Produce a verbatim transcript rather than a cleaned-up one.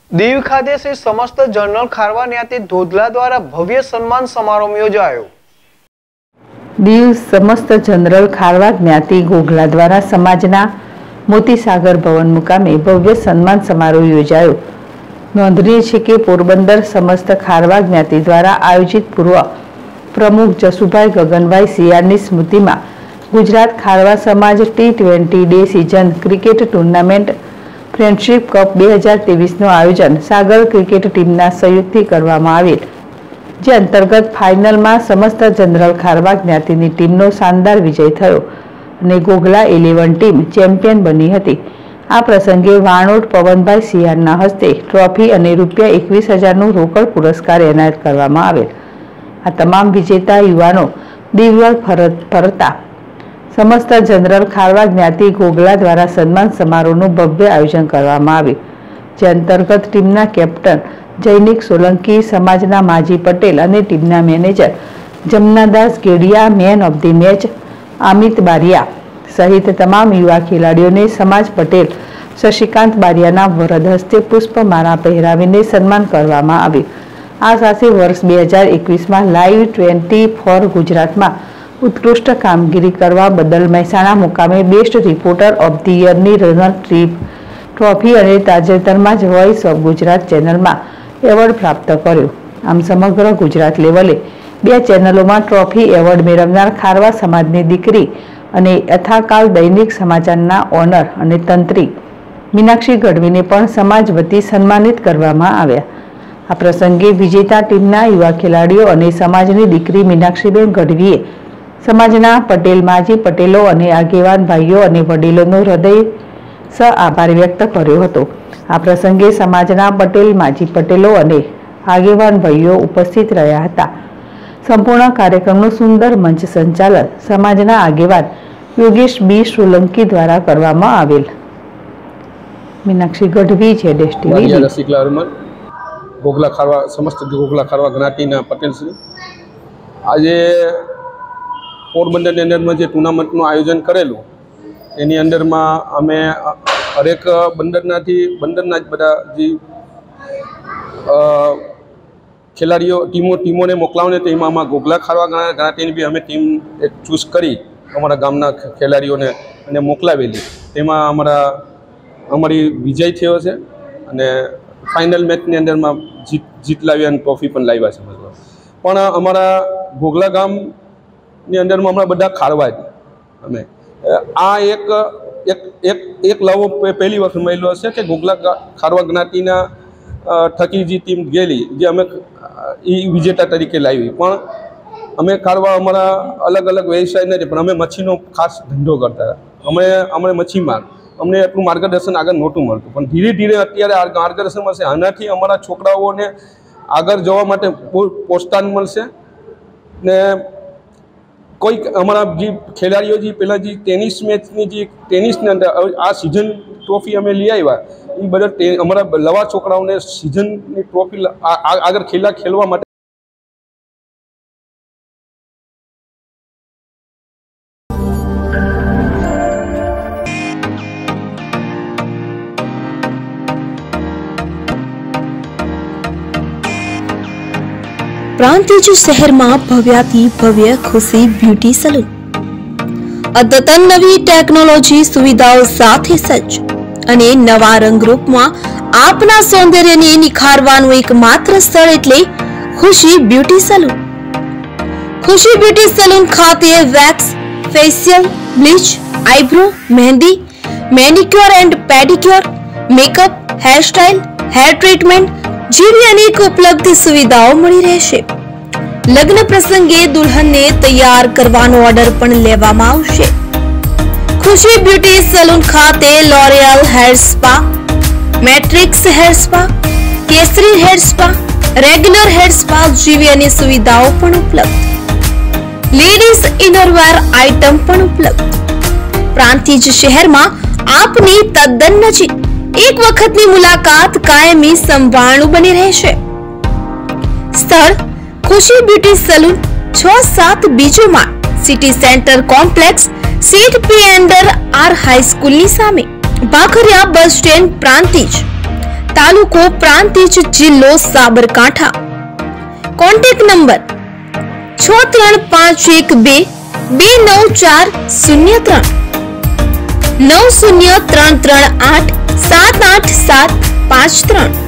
દીવ ખાતે શ્રી સમસ્ત જનરલ ખારવા જ્ઞાતિ ધોધલા દ્વારા ભવ્ય સન્માન સમારોહ યોજાયો। દીવ સમસ્ત જનરલ ખારવા જ્ઞાતિ ઘોઘલા દ્વારા સમાજના મોતીસાગર ભવન મુકામે ભવ્ય સન્માન સમારોહ યોજાયો। નોંધનીય છે કે પોરબંદર સમસ્ત ખારવા જ્ઞાતિ દ્વારા આયોજિત પૂર્વ પ્રમુખ જસુભાઈ ગગનભાઈ સિયારની સ્મૃતિમાં ગુજરાત ખારવા સમાજ T twenty day season cricket tournament friendship cup બે હજાર ત્રેવીસનું આયોજન સાગર ક્રિકેટ ટીમના સહયોગથી કરવામાં આવેલ, જે અંતર્ગત ફાઇનલમાં સમસ્ત જનરલ ખારવા જ્ઞાતિની ટીમનો શાનદાર વિજય થયો અને ઘોઘલા ઇલેવન ટીમ ચેમ્પિયન બની હતી। આ પ્રસંગે વાણોડ પવનભાઈ સિયારના હસ્તે ટ્રોફી અને રૂપિયા એકવીસ હજારનું રોકડ પુરસ્કાર એનાયત કરવામાં આવેલ। આ તમામ વિજેતા યુવાનો દીવ ફરતા સમસ્ત જનરલ ખારવા જ્ઞાતિ ઘોઘલા દ્વારા સન્માન સમારોહનું ભવ્ય આયોજન કરવામાં આવ્યું, જે અંતર્ગત ટીમના કેપ્ટન જૈનિક સોલંકી, સમાજના માજી પટેલ અને ટીમના manager Jamnadas Gediya, man of the match Amit Bariya સહિત તમામ યુવા ખેલાડીઓને સમાજ પટેલ શશિકાંત બારિયાના વરદ હસ્તે પુષ્પમાળા પહેરાવીને સન્માન કરવામાં આવ્યું। આ સાથે વર્ષ બે હજાર એકવીસમાં લાઈવ ટ્વેન્ટી ફોર ગુજરાતમાં ઉત્કૃષ્ટ કામગીરી કરવા બદલ મહેસાણા મુકામે બેસ્ટ રિપોર્ટર ઓફ ધી યરની રનર ટ્રીપ ટ્રોફી અને તાજેતરમાં જ વોઇસ ઓફ ગુજરાત ચેનલમાં એવોર્ડ પ્રાપ્ત કર્યો। આમ સમગ્ર ગુજરાત લેવલે બે ચેનલોમાં ટ્રોફી એવોર્ડ મેળવનાર ખારવા સમાજની દીકરી અને યથાકાલ દૈનિક સમાચારના ઓનર અને તંત્રી મીનાક્ષી ગઢવીને પણ સમાજ વતી સન્માનિત કરવામાં આવ્યા। આ પ્રસંગે વિજેતા ટીમના યુવા ખેલાડીઓ અને સમાજની દીકરી મીનાક્ષીબેન ગઢવીએ સમાજના પટેલ, માજી પટેલો અને આગેવાન ભાઈઓ અને વડીલોનો હૃદય સ આભાર વ્યક્ત કર્યો હતો। આ પ્રસંગે સમાજના પટેલ, માજી પટેલો અને આગેવાન ભાઈઓ ઉપસ્થિત રહ્યા હતા। સંપૂર્ણ કાર્યક્રમનું સુંદર મંચ સંચાલન સમાજના આગેવાન યોગેશ બી સોલંકી દ્વારા કરવામાં આવેલ। મીનાક્ષી ગઢવી છે ટીવી ઘોઘલા ખારવા સમસ્ત ઘોઘલા ખારવા જ્ઞાતિના પટેલ શ્રી આજે પોરબંદરની અંદરમાં જે ટુર્નામેન્ટનું આયોજન કરેલું એની અંદરમાં અમે હરેક બંદરનાથી બંદરના જ બધા જે ખેલાડીઓ ટીમો ટીમોને મોકલાવને તેમાં આમાં ઘોઘલા ખારવા જ્ઞાતિની બી અમે ટીમ એક ચૂઝ કરી અમારા ગામના ખેલાડીઓને અને મોકલાવેલી। તેમાં અમારા અમારી વિજય થયો છે અને ફાઇનલ મેચની અંદરમાં જીત જીત લાવી અને ટ્રોફી પણ લાવ્યા છે। પણ અમારા ઘોઘલા ગામની અંદરમાં હમણાં બધા ખારવા જ અમે આ એક એક એક એક લાવો પહેલી વખત મળેલો હશે કે ઘોઘલા ખારવા જ્ઞાતિના થકી જે ટીમ ગયેલી જે અમે એ વિજેતા તરીકે લાવી। પણ અમે ખારવા અમારા અલગ અલગ વ્યવસાય નથી, પણ અમે મચ્છીનો ખાસ ધંધો કરતા હતા। અમે અમે મચ્છીમાર અમને એટલું માર્ગદર્શન આગળ નહોતું મળતું, પણ ધીરે ધીરે અત્યારે માર્ગદર્શન મળશે। આનાથી અમારા છોકરાઓને આગળ જવા માટે પ્રોત્સાહન મળશે ને કોઈક અમારા જે ખેલાડીઓ જે પહેલાં જે ટેનિસ મેચની જે ટેનિસની અંદર આ સિઝન ટ્રોફી અમે લઈ આવ્યા એ બધા અમારા લવા છોકરાઓને સિઝનની ટ્રોફી આગળ ખેલા ખેલવા માટે પ્રાંતિજ શહેરમાં ભવ્યાથી ભવ્ય ખુશી બ્યુટી સલૂન અદ્યતન નવી ટેકનોલોજી સુવિધાઓ સાથે સજ્જ અને નવા રંગરૂપમાં આપના સૌંદર્યને નિખારવાનું એકમાત્ર સ્થળ એટલે Khushi beauty salon. Khushi beauty salon ખાતે wax, facial, bleach, eyebrow, mehndi, manicure and pedicure, makeup, hairstyle, hair treatment જેવી અનેક ઉપલબ્ધ સુવિધાઓ મળી રહેશે। લગ્ન પ્રસંગે દુલ્હનને તૈયાર કરવાનો ઓર્ડર પણ લેવામાં આવશે। ખુશી બ્યુટી સલૂન ખાતે L'Oreal hair spa, Matrix hair spa, કેસરી hair spa, regular hair spa જેવી અનેક સુવિધાઓ પણ ઉપલબ્ધ। લેડીઝ ઇનરવેર આઇટમ પણ ઉપલબ્ધ। પ્રાંતિજ શહેરમાં આપની તદ્દન નજીક એક વખતની મુલાકાત કાયમી સંભાળનું બની રહેશે। સ્થળ ખુશી બ્યુટી સલૂન છ સાત બીજો માળ, સિટી સેન્ટર કોમ્પ્લેક્સ, સીટ પી અંડર આર હાઈસ્કૂલની સામે, ભાખરિયા બસ સ્ટેન્ડ, પ્રાંતિજ, તાલુકા તાલુકો પ્રાંતિજ જિલ્લો સાબરકાંઠા। કોન્ટેક્ટ નંબર છ ત્રણ પાંચ એક બે બે નવ ચાર શૂન્ય ત્રણ નવ શૂન્ય ત્રણ ત્રણ આઠ સાત આઠ સાત પાંચ ત્રણ।